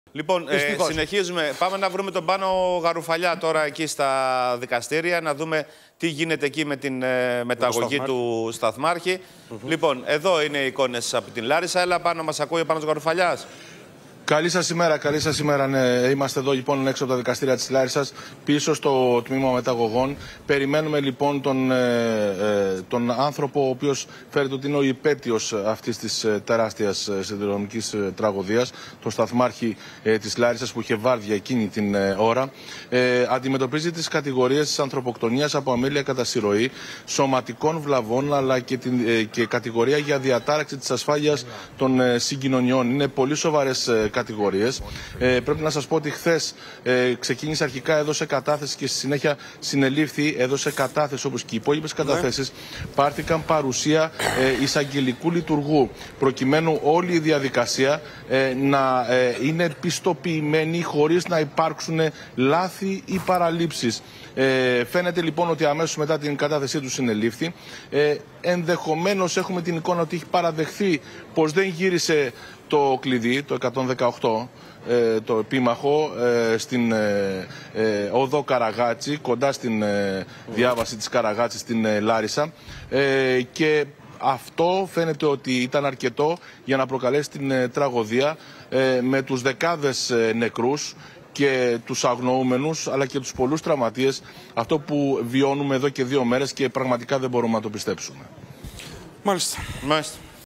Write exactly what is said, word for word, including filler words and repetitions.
Λοιπόν, ε, συνεχίζουμε. Πάμε να βρούμε τον Πάνο Γαρουφαλιά τώρα εκεί στα δικαστήρια, να δούμε τι γίνεται εκεί με την ε, μεταγωγή το του σταθμάρχη. Mm-hmm. Λοιπόν, εδώ είναι οι εικόνες από την Λάρισα. Έλα, Πάνο, μας ακούει ο Πάνος Γαρουφαλιάς. Καλή σας ημέρα, καλή σας ημέρα. Ναι. Είμαστε εδώ λοιπόν έξω από τα δικαστήρια της Λάρισσας, πίσω στο τμήμα μεταγωγών. Περιμένουμε λοιπόν τον, ε, τον άνθρωπο ο οποίος φέρεται ότι είναι ο υπέτειος αυτής της ε, τεράστιας σιδηροδρομικής ε, τραγωδίας, τον σταθμάρχη ε, της Λάρισσας που είχε βάρδια εκείνη την ε, ώρα. Ε, αντιμετωπίζει τις κατηγορίες της ανθρωποκτονίας από αμέλεια κατά συρροή, σωματικών βλαβών αλλά και, την, ε, και κατηγορία για διατάραξη της ασφάλειας των ε, συγκοινωνιών. Είναι πολύ σοβαρές κατηγορίες. Κατηγορίες. Ε, πρέπει να σας πω ότι χθες ε, ξεκίνησε αρχικά, έδωσε κατάθεση και στη συνέχεια συνελήφθη, έδωσε κατάθεση όπως και οι υπόλοιπες καταθέσεις. Ναι. Πάρθηκαν παρουσία ε, εισαγγελικού λειτουργού, προκειμένου όλη η διαδικασία ε, να ε, είναι πιστοποιημένη χωρίς να υπάρξουν λάθη ή παραλήψεις. Ε, φαίνεται λοιπόν ότι αμέσως μετά την κατάθεσή του συνελήφθη. Ε, ενδεχομένως έχουμε την εικόνα ότι έχει παραδεχθεί πως δεν γύρισε το κλειδί, το εκατόν δεκαοκτώ, ε, το επίμαχο, ε, στην ε, ε, οδό Καραγάτσι, κοντά στην ε, διάβαση της Καραγάτσι στην ε, Λάρισα. Ε, και αυτό φαίνεται ότι ήταν αρκετό για να προκαλέσει την ε, τραγωδία ε, με τους δεκάδες ε, νεκρούς και τους αγνοούμενους αλλά και τους πολλούς τραυματίες, αυτό που βιώνουμε εδώ και δύο μέρες και πραγματικά δεν μπορούμε να το πιστέψουμε. Μάλιστα. Μάλιστα.